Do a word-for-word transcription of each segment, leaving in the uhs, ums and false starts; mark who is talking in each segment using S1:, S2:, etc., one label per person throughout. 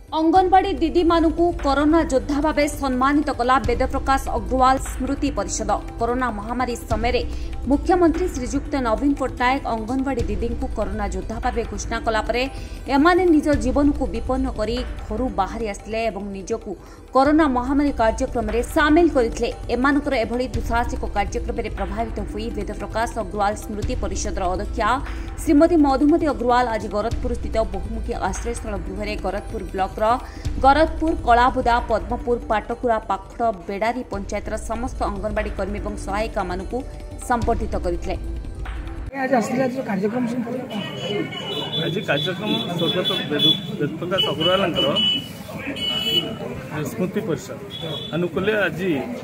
S1: अंगनवाड़ी दीदी मानू कोरोना योद्धा भाव सम्मानित कला वेदप्रकाश अग्रवाल स्मृति परिषद। कोरोना महामारी समय मुख्यमंत्री श्रीजुक्त नवीन पट्टनायक अंगनवाड़ी दीदी को कोरोना योद्धा भाव घोषणा कलापर एमाने निज जीवन को विपन्न करी घर बाहरी आसले और निजकू कोरोना महामारी कार्यक्रम में सामिल करते। एमानकर एभली दुसाहसिक कार्यक्रम में प्रभावित हुई वेदप्रकाश अग्रवाल स्मृति परिषद अध्यक्षा श्रीमती मधुमती अग्रवाल आज गरजपुर स्थित बहुमुखी आश्रयस्थल गृह गरजपुर ब्लॉक गरजपुर कलाबुदा पद्मपुर पाटकुरा पाखड़ बेडारी पंचायतर समस्त अंगनवाड़ी कर्मी और सहायिका मानू संबर्धित करते।
S2: आज कार्यक्रम
S3: आज कार्यक्रम स्वर्गत वेदप्रकाश अग्रवाल स्मृति परिषद अनुकूल आज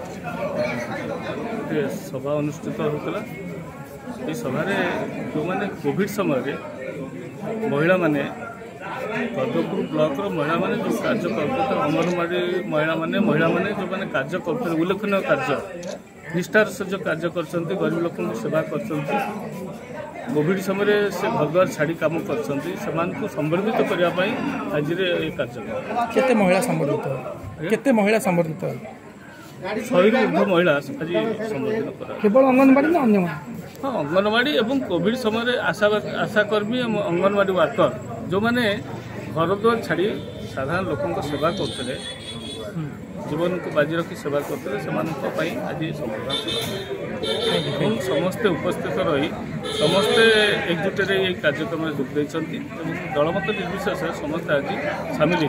S3: सभा अनुष्ठित होता। ये सभार जो मैंने कोविड समय महिला माने पद्मपुर ब्लॉक महिला माने जो कार्य करते अंगनवाड़ी महिला माने महिला माने जो मैंने कार्य करते उल्लेखनीय कार्य निष्ठार से जो कार्य कर गरीब लोक सेवा कर कोविड समय से घर द्वार छाड़ी कम कर संबर्धित करने आज ये कार्यक्रम
S2: केते महिला संबर्धित केते महिला संबर्धित
S3: शहे ऊर्ध महिला आज संबर्धित कर
S2: केवल अंगनवाड़ी ना अन्य
S3: हाँ अंगनवाड़ी और कोविड समय आशा आशाकर्मी अंगनवाड़ी वर्कर जो मैंने घर द्वार छाड़ी साधारण लोकों सेवा करते जीवन को बाजी रखी सेवा करते आज समस्ते उपस्थित रही समस्ते एकजुट ये कार्यक्रम में जोग देते दलमत निर्विशेष समस्ते आज सामिल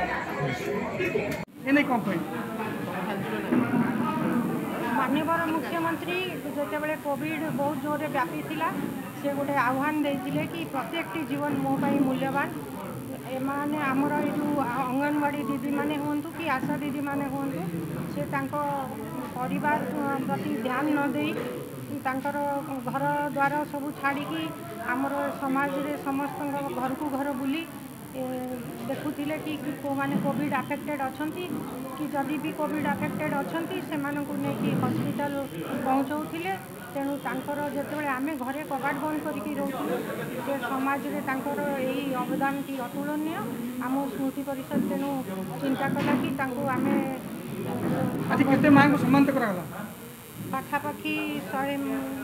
S4: माननीय मुख्यमंत्री जो कोविड बहुत जोर व्यापी थिला से गोटे आह्वान देते कि प्रत्येक जीवन मो मूल्यवान एमाने आमर यू अंगनवाड़ी दीदी माने हूँ कि आशा दीदी माने हूँ से परिवार प्रति ध्यान न दे तांकर घर द्वार सब छाड़ी आमर समाज रे समस्त घर को घर बुली देखुले कि मैंने कोविड अफेक्टेड अच्छा कि जदि भी कोविड अफेक्टेड अच्छा से नहीं हॉस्पिटल पहुँचाऊे तेणु जो आम घरे कबाट बंद करके रोचे समाज यही अवदान की अतुलनीय आम स्मृति परिषद तेणु चिंता कला कि आम
S2: सम्मानित
S4: पाखापाखि शहे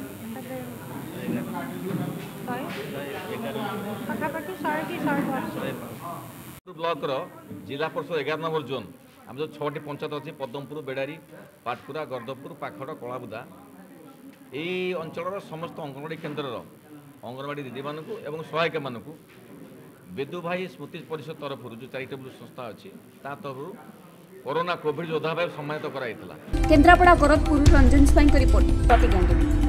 S4: पाखापाखि शहे कि शहे दस
S5: ब्लॉक जिला परिषद एगार नंबर जोन आम जो छटी पंचायत अच्छी पद्मपुर बेडारी पाटकुरा गरदपुर पाखड़ कलाबुदा यही अंचल समस्त अंगनवाड़ी केन्द्र अंगनवाड़ी दीदी मानू एवं सहायिका मानू बेदू भाई स्मृति परिषद तरफ जो चैरिटेबल संस्था अच्छी तरफ कोरोना कोविड योद्धा भाव सम्मानित कराई।
S1: केन्द्रापड़ा गरजपुर रंजन स्वाई रिपोर्ट प्रतिज्ञा।